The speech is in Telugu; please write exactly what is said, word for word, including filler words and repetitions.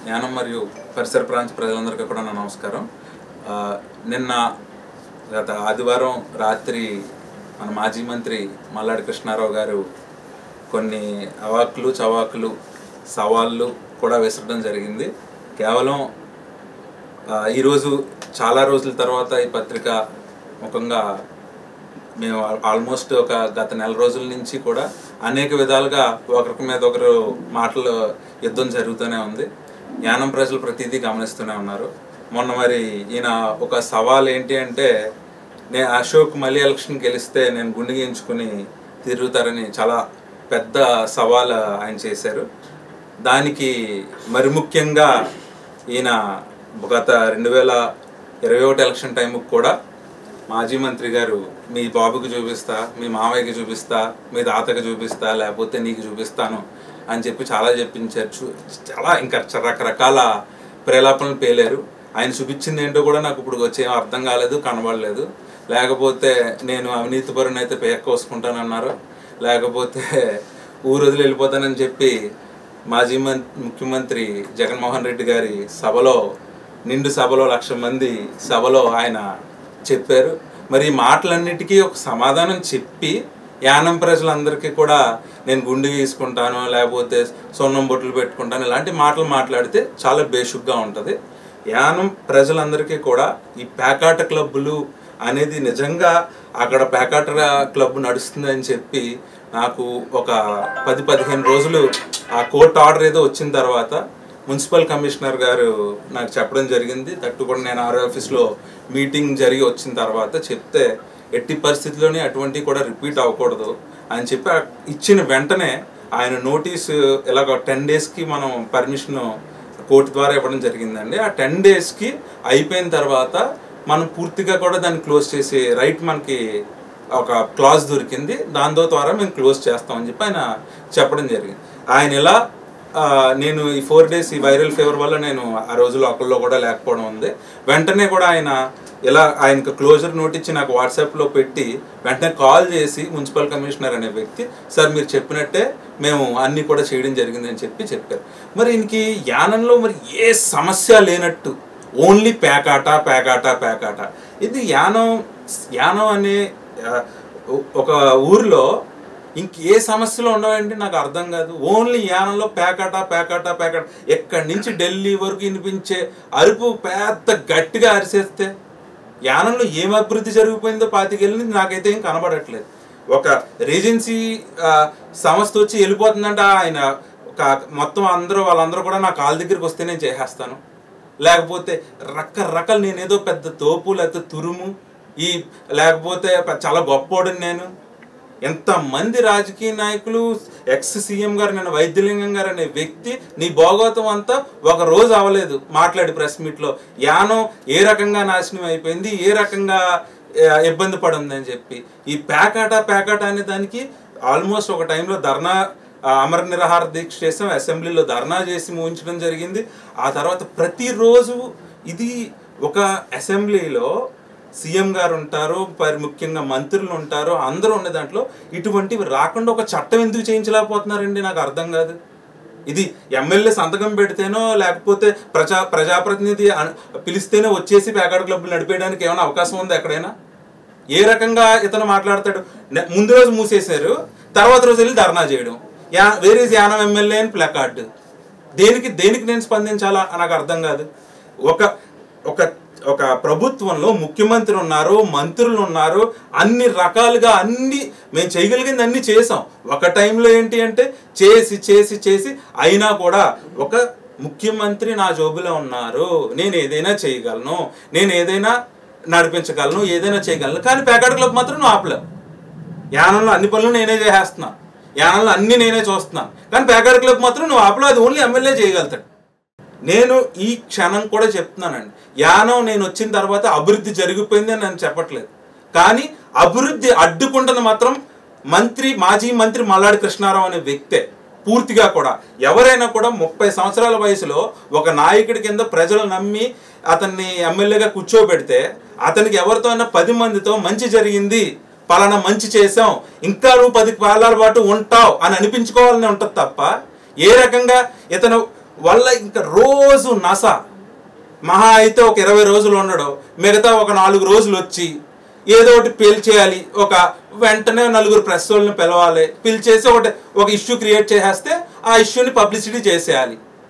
యానం మరియు పరిసర ప్రాంత ప్రజలందరికీ కూడా నా నమస్కారం. నిన్న గత ఆదివారం రాత్రి మన మాజీ మంత్రి మల్లాడి కృష్ణారావు గారు కొన్ని అవాకులు చవాకులు సవాళ్ళు కూడా విసరడం జరిగింది. కేవలం ఈరోజు చాలా రోజుల తర్వాత ఈ పత్రిక ముఖంగా మేము ఆల్మోస్ట్ ఒక గత నెల రోజుల నుంచి కూడా అనేక విధాలుగా ఒకరి మీద ఒకరు మాటలు యుద్ధం జరుగుతూనే ఉంది. యానం ప్రజలు ప్రతిదీ గమనిస్తూనే ఉన్నారు. మొన్న మరి ఈయన ఒక సవాల్ ఏంటి అంటే, నేను అశోక్ మళ్ళీ ఎలక్షన్ గెలిస్తే నేను గుండె గీయించుకుని తిరుగుతారని చాలా పెద్ద సవాల్ ఆయన చేశారు. దానికి మరి ముఖ్యంగా ఈయన గత రెండు వేల ఇరవై ఒకటి ఎలక్షన్ టైంకి కూడా మాజీ మంత్రి గారు మీ బాబుకి చూపిస్తా, మీ మామయ్యకి చూపిస్తా, మీ తాతకి చూపిస్తా, లేకపోతే నీకు చూపిస్తాను అని చెప్పి చాలా చెప్పించారు. చాలా ఇంకా రకరకాల ప్రేలాపనలు పేలారు. ఆయన చూపించింది ఏంటో కూడా నాకు ఇప్పుడు వచ్చేం అర్థం కాలేదు, కనబడలేదు. లేకపోతే నేను అవినీతిపరుని అయితే పేక కోసుకుంటానన్నారు, లేకపోతే ఊరు వదిలి వెళ్ళిపోతానని చెప్పి మాజీ ముఖ్యమంత్రి జగన్మోహన్ రెడ్డి గారి సభలో, నిండు సభలో లక్ష మంది సభలో ఆయన చెప్పారు. మరి ఈ మాటలన్నిటికీ ఒక సమాధానం చెప్పి యానం ప్రజలందరికీ కూడా నేను గుండె గీసుకుంటాను, లేకపోతే సొన్నం బొట్లు పెట్టుకుంటాను, ఇలాంటి మాటలు మాట్లాడితే చాలా బేషుగ్గా ఉంటుంది. యానం ప్రజలందరికీ కూడా ఈ పేకాట క్లబ్బులు అనేది నిజంగా అక్కడ పేకాట క్లబ్ నడుస్తుంది అని చెప్పి నాకు ఒక పది పదిహేను రోజులు ఆ కోర్టు ఆర్డర్ ఏదో వచ్చిన తర్వాత మున్సిపల్ కమిషనర్ గారు నాకు చెప్పడం జరిగింది. తట్టు కూడా నేను ఆర్ ఆఫీస్లో మీటింగ్ జరిగి వచ్చిన తర్వాత చెప్తే ఎట్టి పరిస్థితుల్లోనే అటువంటివి కూడా రిపీట్ అవ్వకూడదు అని చెప్పి ఇచ్చిన వెంటనే ఆయన నోటీసు ఇలాగ టెన్ డేస్కి మనం పర్మిషన్ కోర్టు ద్వారా ఇవ్వడం జరిగిందండి. ఆ టెన్ డేస్కి అయిపోయిన తర్వాత మనం పూర్తిగా కూడా దాన్ని క్లోజ్ చేసే రైట్ మనకి ఒక క్లాజ్ దొరికింది. దాని ద్వారా మేము క్లోజ్ చేస్తామని చెప్పి ఆయన చెప్పడం జరిగింది. ఆయన ఇలా నేను ఈ ఫోర్ డేస్ ఈ వైరల్ ఫీవర్ వల్ల నేను ఆ రోజు లోకల్లో కూడా లేకపోవడం ఉంది. వెంటనే కూడా ఆయన ఇలా ఆయనకు క్లోజర్ నోట్ ఇచ్చి నాకు వాట్సాప్లో పెట్టి వెంటనే కాల్ చేసి మున్సిపల్ కమిషనర్ అనే వ్యక్తి, సార్ మీరు చెప్పినట్టే మేము అన్నీ కూడా చేయడం జరిగిందని చెప్పి చెప్పారు. మరి ఈయనకి యానంలో మరి ఏ సమస్య లేనట్టు ఓన్లీ పేకాట పేకాట పేకాట. ఇది యానం యానం అనే ఒక ఊరిలో ఇంకే సమస్యలు ఉండవండి, నాకు అర్థం కాదు. ఓన్లీ యానంలో పేకాట పేకాట పేకాట. ఎక్కడి నుంచి ఢిల్లీ వరకు వినిపించే అరుపు పెద్ద గట్టిగా అరిసేస్తే యానంలో ఏం అభివృద్ధి జరిగిపోయిందో పాతికెళ్ళి నాకైతే ఏం కనబడట్లేదు. ఒక రీజెన్సీ సంస్థ వచ్చి వెళ్ళిపోతుందంటే ఆయన మొత్తం అందరూ వాళ్ళందరూ కూడా నా కాళ్ళ దగ్గరికి వస్తే నేను చేసేస్తాను, లేకపోతే రకరకాల నేనేదో పెద్ద తోపు లేకపోతే తురుము ఈ లేకపోతే చాలా గొప్పోడని నేను. ఎంతమంది రాజకీయ నాయకులు, ఎక్స్ సీఎం గారు నేను వైద్యలింగం గారు అనే వ్యక్తి నీ భోగోతం అంతా ఒక రోజు అవ్వలేదు మాట్లాడి ప్రెస్ మీట్లో యానం ఏ రకంగా నాశనం అయిపోయింది, ఏ రకంగా ఇబ్బంది పడుందని చెప్పి. ఈ పేకాట పేకాట అనే దానికి ఆల్మోస్ట్ ఒక టైంలో ధర్నా అమర నిరాహార దీక్ష చేసాం, అసెంబ్లీలో ధర్నా చేసి ముగించడం జరిగింది. ఆ తర్వాత ప్రతిరోజు ఇది ఒక అసెంబ్లీలో సీఎం గారు ఉంటారు, మరి ముఖ్యంగా మంత్రులు ఉంటారు, అందరూ ఉండే దాంట్లో ఇటువంటివి రాకుండా ఒక చట్టం ఎందుకు చేయించలేకపోతున్నారండి, నాకు అర్థం కాదు. ఇది ఎమ్మెల్యే సంతకం పెడితేనో లేకపోతే ప్రజా ప్రజాప్రతినిధి పిలిస్తేనే వచ్చేసి పేకాట క్లబ్లు నడిపేయడానికి ఏమైనా అవకాశం ఉందా ఎక్కడైనా? ఏ రకంగా ఇతను మాట్లాడతాడు? ముందు రోజు మూసేశారు, తర్వాత రోజు వెళ్ళి ధర్నా చేయడం. Yeah where is Yanam MLA అని ప్లకార్డు. దేనికి దేనికి నేను స్పందించాలా నాకు అర్థం కాదు. ఒక ఒక ఒక ప్రభుత్వంలో ముఖ్యమంత్రి ఉన్నారు, మంత్రులు ఉన్నారు, అన్ని రకాలుగా అన్ని మేము చేయగలిగింది అన్ని చేసాం. ఒక టైంలో ఏంటి అంటే చేసి చేసి చేసి అయినా కూడా ఒక ముఖ్యమంత్రి నా జోబులో ఉన్నారు, నేను ఏదైనా చేయగలను, నేను ఏదైనా నడిపించగలను, ఏదైనా చేయగలను, కానీ పేకాట క్లబ్ మాత్రం నువ్వు ఆపలేవు. యానంలో అన్ని పనులు నేనే చేసేస్తున్నాను, యానంలో అన్ని నేనే చూస్తున్నాను, కానీ పేకాట క్లబ్ మాత్రం నువ్వు ఆపలేవు. అది ఓన్లీ ఎమ్మెల్యే చేయగలుగుతాడు. నేను ఈ క్షణం కూడా చెప్తున్నానండి, యానం నేను వచ్చిన తర్వాత అభివృద్ధి జరిగిపోయింది అని నేను చెప్పట్లేదు, కానీ అభివృద్ధి అడ్డుకుంటున్న మాత్రం మంత్రి మాజీ మంత్రి మల్లాడి కృష్ణారావు అనే వ్యక్తే పూర్తిగా కూడా. ఎవరైనా కూడా ముప్పై సంవత్సరాల వయసులో ఒక నాయకుడి కింద ప్రజలు నమ్మి అతన్ని ఎమ్మెల్యేగా కూర్చోబెడితే అతనికి ఎవరితో అయినా పది మందితో మంచి జరిగింది, పలానా మంచి చేసాం, ఇంకా నువ్వు పది కాలాల పాటు ఉంటావు అని అనిపించుకోవాలని ఉంటుంది తప్ప ఏ రకంగా ఇతను వల్ల ఇంకా రోజు నస, మహా అయితే ఒక ఇరవై రోజులు ఉండడం, మిగతా ఒక నాలుగు రోజులు వచ్చి ఏదో ఒకటి పేల్చేయాలి, ఒక వెంటనే నలుగురు ప్రెస్ వాళ్ళని పిలవాలి, పిలిచేసి ఒకటి ఒక ఇష్యూ క్రియేట్ చేసేస్తే ఆ ఇష్యూని పబ్లిసిటీ చేసేయాలి.